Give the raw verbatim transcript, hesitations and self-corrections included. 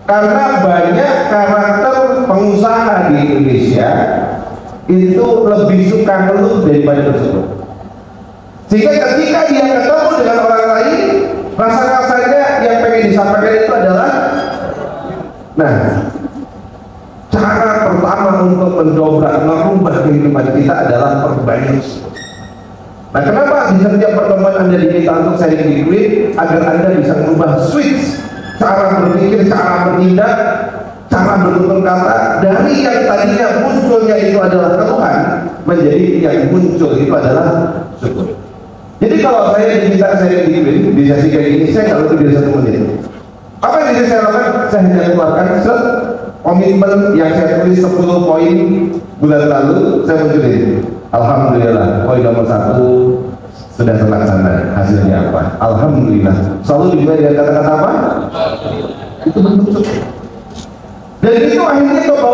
Karena banyak karakter pengusaha di Indonesia itu lebih suka ngeluh daripada bersyukur. Sehingga ketika dia ketemu dengan orang lain, rasa-rasanya yang pengen disampaikan itu adalah, nah, cara pertama untuk mendobrak, merubah kehidupan kita adalah perbaiki. Nah, kenapa di setiap pertemuan Anda diminta untuk sharing di duit agar Anda bisa merubah switch cara berpikir, cara bertindak, cara bertutur kata dari yang tadinya munculnya itu adalah keluhan menjadi yang muncul itu adalah syukur. Jadi kalau saya diminta sharing di duit di sesi kayak gini, saya nggak lebih dari satu menit. Apa yang bisa saya lakukan? Saya hanya keluarkan set komitmen yang saya tulis sepuluh poin bulan lalu, saya munculin. Alhamdulillah, poin nomor satu sudah terlaksana. Hasilnya apa? Alhamdulillah. Selalu dimulai dengan kata-kata apa? Itu bentuk syukur. Dan itu akhirnya